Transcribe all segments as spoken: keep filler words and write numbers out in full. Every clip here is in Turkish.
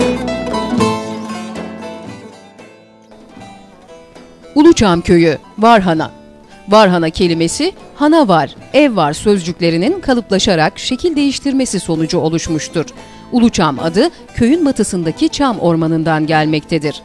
Uluçam Köyü, Varhana. Varhana kelimesi, hana var, ev var sözcüklerinin kalıplaşarak şekil değiştirmesi sonucu oluşmuştur. Uluçam adı, köyün batısındaki çam ormanından gelmektedir.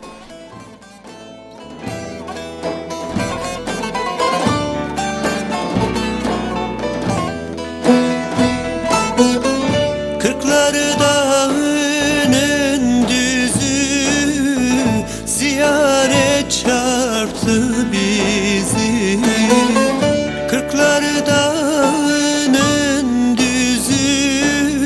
Kırkları dağının düzü, ziyaret çarptı bizi. Kırkları dağının düzü,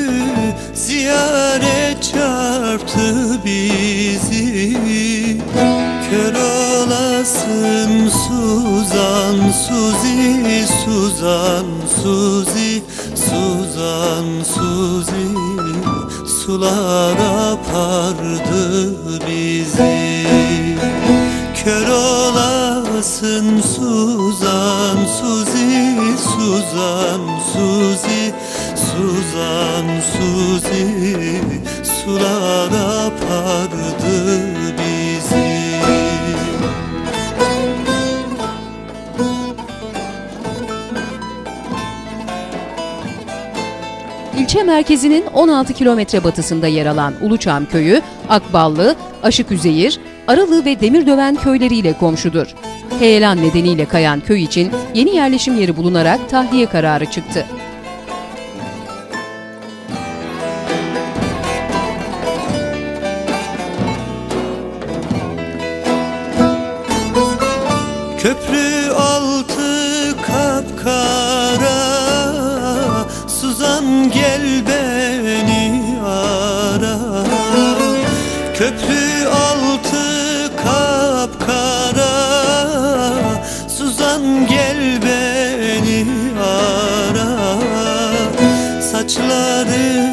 ziyaret çarptı bizi. Kör olasın Suzan, Suzi, Suzan, Suzi, Suzan, Suzi, sular apardı bizi. Kör olasın Suzan, Suzi, Suzan, Suzi, Suzan, Suzi, sular apardı bizi. İlçe merkezinin on altı kilometre batısında yer alan Uluçam Köyü, Akballı, Aşıküzeyir, Aralı ve Demirdöven köyleriyle komşudur. Heyelan nedeniyle kayan köy için yeni yerleşim yeri bulunarak tahliye kararı çıktı. Köprü altı kapkara, Suzan gel beni ara. Köprü altı kapkara, Suzan gel beni ara. Saçları